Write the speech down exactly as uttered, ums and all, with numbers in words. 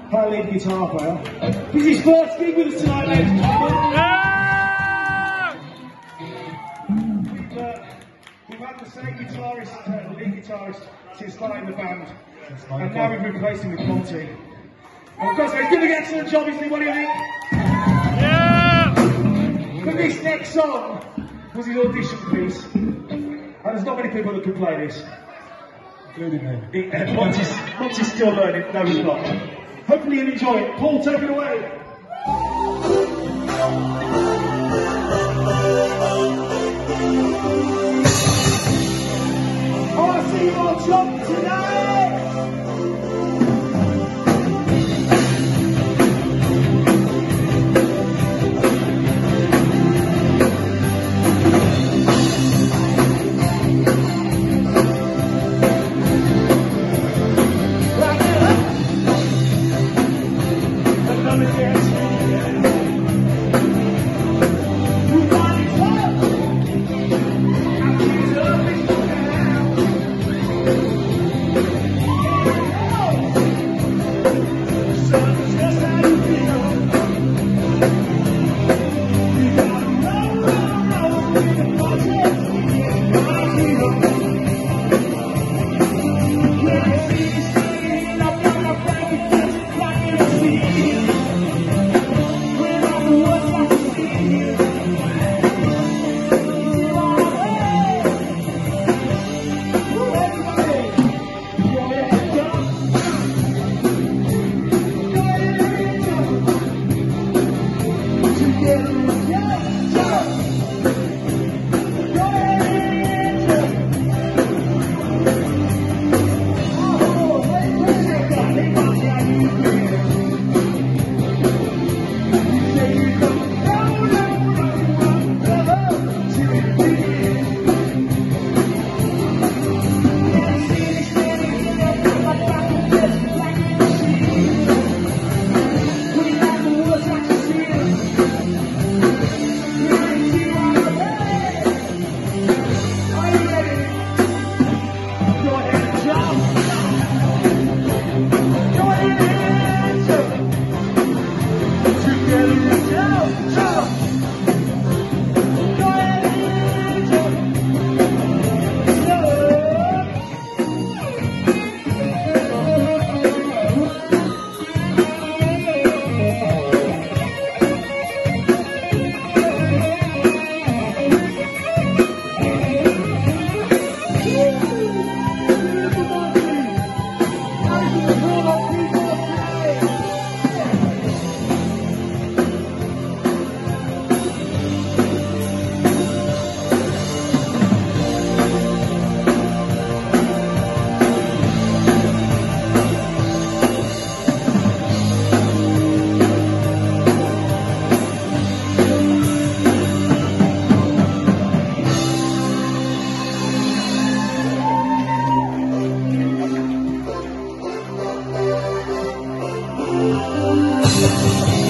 our lead guitar player. This is his first gig with us tonight, ladies and gentlemen. We've, uh, we've had the same guitarist, uh, the lead guitarist, since starting the band, and now we've replaced him with Monty. And of course, he's doing an excellent job, isn't he? What do you think? Yeah! But this next song was his audition piece, and there's not many people that can play this. Including me. Uh, Monty's, Monty's still learning, no he's not. Hopefully you'll enjoy it. Paul, take it away. I want to see you all jump tonight! Thank you.